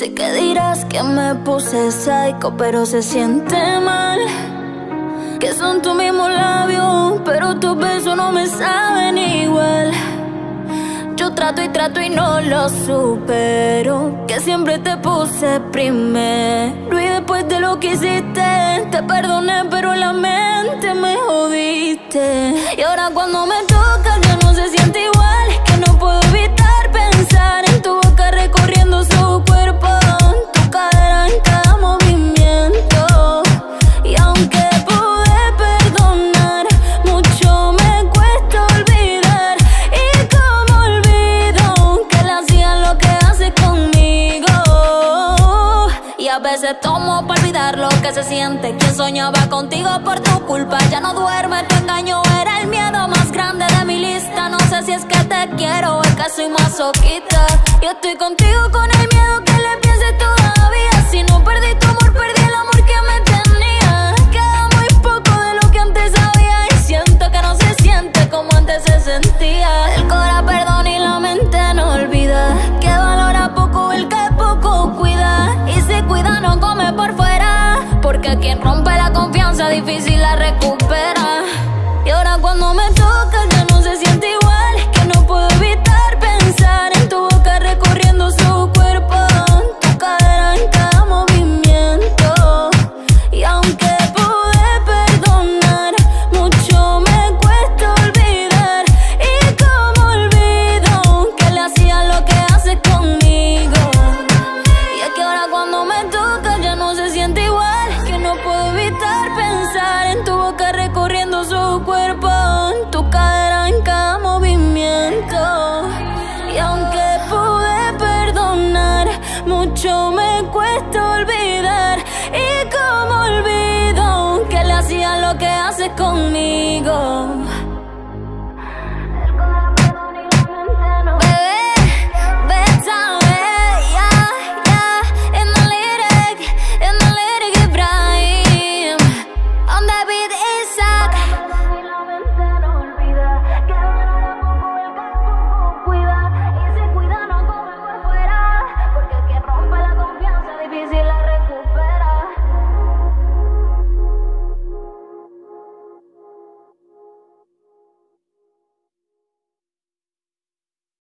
Sé que dirás que me puse psycho, pero se siente mal. Que son tus mismos labios, pero tus besos no me saben igual. Yo trato y no lo supero, que siempre te puse primero. Y después de lo que hiciste, te perdoné, pero en la mente me jodiste. Y ahora cuando me tocas ya no se siente igual. Que no puedo evitar pensar en tu boca recorriendo su cuerpo, tu cadera en cada movimiento. Y aunque pude perdonar, mucho me cuesta olvidar. Y como olvido que le hacían lo que hace conmigo. Y a veces tomo para olvidar lo que se siente. Quien soñaba contigo por tu culpa ya no duerme. Tu engaño era el miedo más grande de mi lista. No sé si es que te quiero o es que soy masoquista. Yo estoy contigo con el miedo que le pienses todavía. Si no perdí tu amor, perdí el amor que me tenía. Queda muy poco de lo que antes había. Y siento que no se siente como antes se sentía. El corazón perdona y la mente no olvida. Que valora poco el que poco cuida. Y si cuida no come por fuera, porque quien rompe la confianza difícil la recupera. Y ahora cuando me tocas ya no se siente igual. Que no puedo evitar pensar en tu boca recorriendo su cuerpo, tu cadera en cada movimiento. Y aunque pude perdonar, mucho me cuesta olvidar. Y como olvido que le hacía lo que hace conmigo. Y es que ahora cuando me tocas ya no se siente igual. Que no puedo evitar pensar en tu boca recorriendo su cuerpo, tu cadera en cada movimiento. Y aunque pude perdonar, mucho me cuesta olvidar. Y como olvido que le hacía lo que hace conmigo.